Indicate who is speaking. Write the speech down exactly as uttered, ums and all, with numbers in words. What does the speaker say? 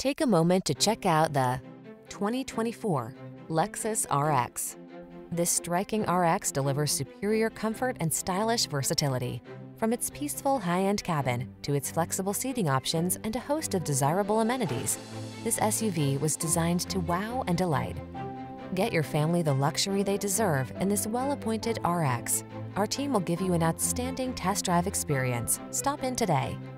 Speaker 1: Take a moment to check out the twenty twenty-four Lexus R X. This striking R X delivers superior comfort and stylish versatility. From its peaceful high-end cabin to its flexible seating options and a host of desirable amenities, this S U V was designed to wow and delight. Get your family the luxury they deserve in this well-appointed R X. Our team will give you an outstanding test drive experience. Stop in today.